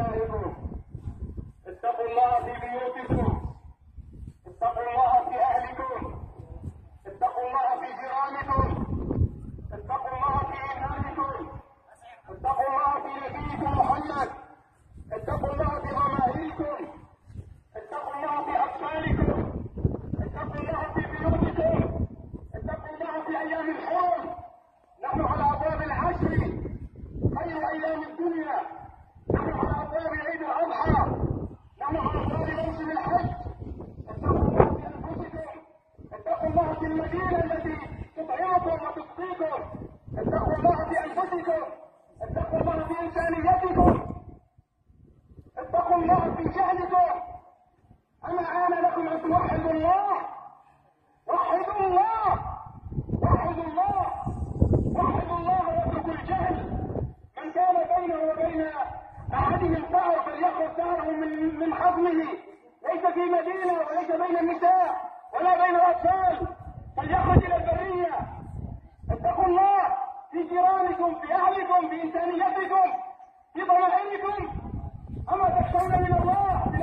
دياركم، اتقوا الله في بيوتكم، اتقوا الله في أهلكم، اتقوا الله في جيرانكم، اتقوا الله في إيمانكم، اتقوا الله في نبيكم محمد، اتقوا الله في ضمائركم، اتقوا الله في أطفالكم، اتقوا الله في بيوتكم، اتقوا الله في أيام الحرم. نحن على أبواب العشر، خير أيام الدنيا، نحن على أبواب عيد الأضحى، نحن على أبواب موسم الحج. اتقوا الله في أنفسكم، اتقوا الله في المدينة التي تطعمكم وتسقيكم، اتقوا الله في أنفسكم، اتقوا الله في إنسانيتكم، اتقوا الله في جهلكم. أما آن لكم أن توحدوا الله، وحدوا الله، وحدوا الله، وحدوا الله واتركوا الجهل. من كان بينه وبين أحدهم دعوة فليخرج داره من حضنه، ليس في مدينة وليس بين النساء ولا بين الأطفال، فليخرج إلى البرية. اتقوا الله في جيرانكم، في أهلكم، في إنسانيتكم، في ضمائركم. أما تخشون من الله